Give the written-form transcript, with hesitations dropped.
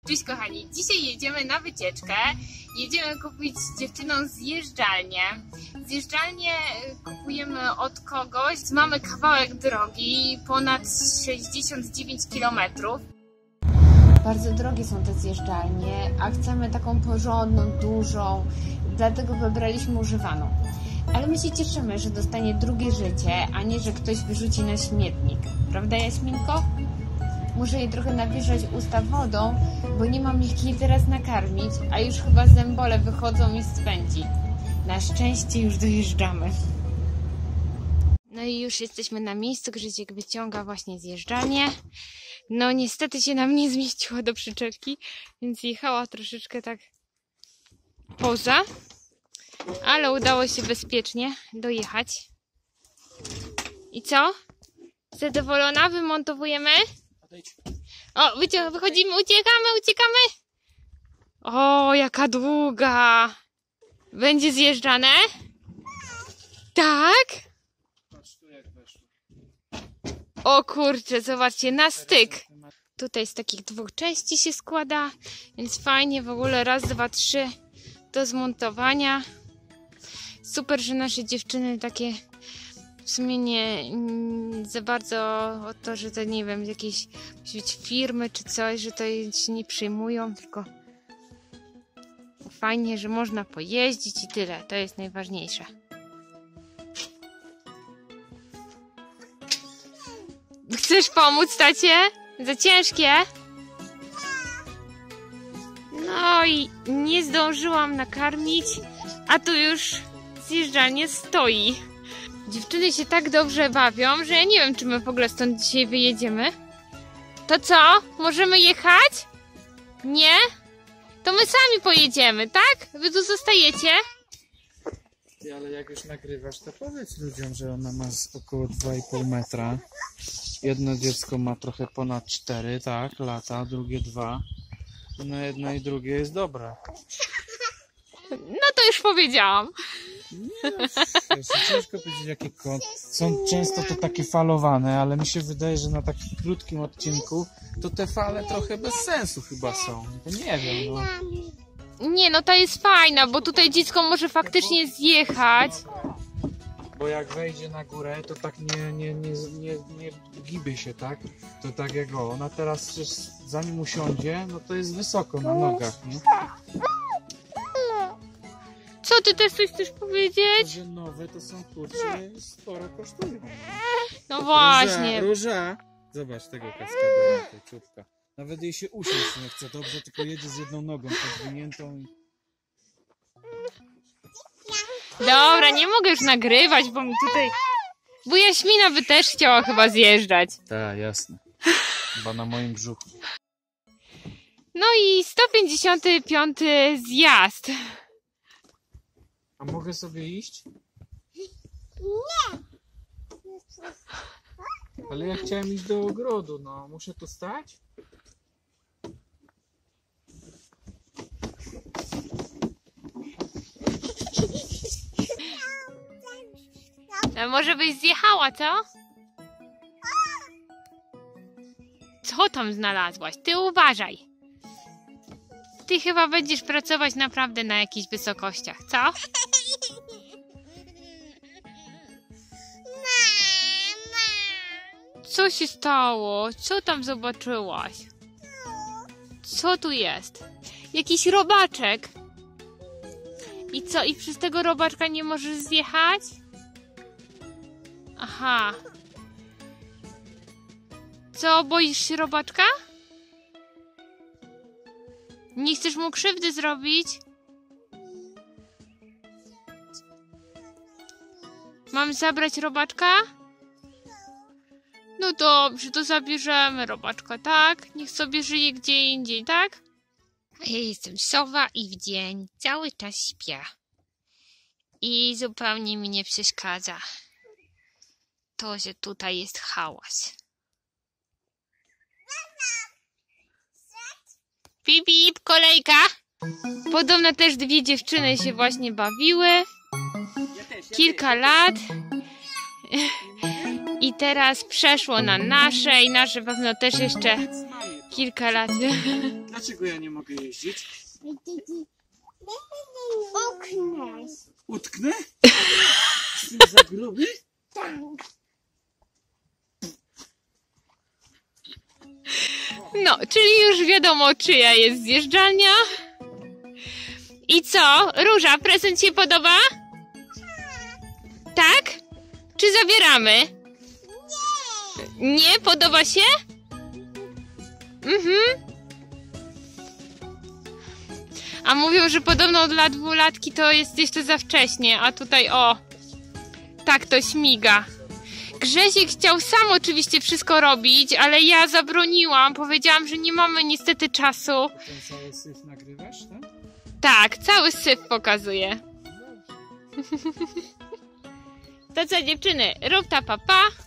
Cześć kochani, dzisiaj jedziemy na wycieczkę. Jedziemy kupić z dziewczyną zjeżdżalnię. Zjeżdżalnię kupujemy od kogoś. Mamy kawałek drogi, ponad 69 km. Bardzo drogie są te zjeżdżalnie, a chcemy taką porządną, dużą, dlatego wybraliśmy używaną. Ale my się cieszymy, że dostanie drugie życie, a nie, że ktoś wyrzuci na śmietnik. Prawda, Jaśminko? Muszę jej trochę nawilżać usta wodą, bo nie mam ich jej teraz nakarmić, a już chyba zębole wychodzą i spędzi. Na szczęście już dojeżdżamy. No i już jesteśmy na miejscu, Grzysiek wyciąga właśnie zjeżdżalnię. No niestety się nam nie zmieściła do przyczepki, więc jechała troszeczkę tak poza, ale udało się bezpiecznie dojechać. I co? Zadowolona? Wymontowujemy? O, wychodzimy, uciekamy! O, jaka długa! Będzie zjeżdżane? Tak? O kurczę, zobaczcie, na styk. Tutaj z takich dwóch części się składa, więc fajnie, w ogóle raz, dwa, trzy do zmontowania. Super, że nasze dziewczyny takie w sumie nie za bardzo o to, że to nie wiem, jakieś musi być firmy czy coś, że to się nie przejmują, tylko fajnie, że można pojeździć i tyle. To jest najważniejsze. Chcesz pomóc, tacie? Za ciężkie? No i nie zdążyłam nakarmić, a tu już zjeżdżalnia stoi. Dziewczyny się tak dobrze bawią, że ja nie wiem, czy my w ogóle stąd dzisiaj wyjedziemy. To co? Możemy jechać? Nie? To my sami pojedziemy, tak? Wy tu zostajecie? Ale jak już nagrywasz, to powiedz ludziom, że ona ma około 2,5 metra. Jedno dziecko ma trochę ponad 4, tak, lata, drugie 2. No jedno i drugie jest dobre. No to już powiedziałam. Nie, ciężko powiedzieć jaki kąt. Są często to takie falowane, ale mi się wydaje, że na takim krótkim odcinku to te fale trochę bez sensu chyba są. To nie wiem, no. Nie, no ta jest fajna, bo tutaj dziecko może faktycznie zjechać. Bo jak wejdzie na górę, to tak nie giby się, tak? To tak jak ona teraz przecież zanim usiądzie, no to jest wysoko na nogach, nie? Co ty też coś chcesz powiedzieć? Że nowe to są, kurczę, sporo kosztują. No właśnie. Róża. Zobacz tego kaskadera, tej czubka. Nawet jej się usiąść nie chce, dobrze, tylko jedzie z jedną nogą podwiniętą. Dobra, nie mogę już nagrywać, bo mi tutaj... Bo Jaśmina by też chciała chyba zjeżdżać. Tak, jasne. Chyba na moim brzuchu. No i 155 zjazd. A mogę sobie iść? Nie! Ale ja chciałem iść do ogrodu, no. Muszę tu stać? A może byś zjechała, co? Co tam znalazłaś? Ty uważaj. Ty chyba będziesz pracować naprawdę na jakichś wysokościach, co? Co się stało? Co tam zobaczyłaś? Co tu jest? Jakiś robaczek. I co? I przez tego robaczka nie możesz zjechać? Aha. Co? Boisz się robaczka? Nie chcesz mu krzywdy zrobić? Mam zabrać robaczka? No dobrze, to zabierzemy robaczka, tak? Niech sobie żyje gdzie indziej, tak? A ja jestem sowa i w dzień cały czas śpię. I zupełnie mi nie przeszkadza to, że tutaj jest hałas. Pip, pip, kolejka! Podobno też dwie dziewczyny się właśnie bawiły. Kilka lat. I teraz przeszło na nasze i nasze pewno też jeszcze kilka lat. Dlaczego ja nie mogę jeździć? Oknes. Utknę? Jestem za gruby? Tak. No, czyli już wiadomo, czyja jest zjeżdżalnia. I co? Róża, prezent się podoba? Tak? Czy zabieramy? Nie, podoba się? A mówią, że podobno dla 2-latki to jest jeszcze za wcześnie, a tutaj o, tak to śmiga. Grzesiek chciał sam oczywiście wszystko robić, ale ja zabroniłam, powiedziałam, że nie mamy niestety czasu. Ten cały syf nagrywasz, tak? Tak, cały syf pokazuje. To co dziewczyny, rób ta papa.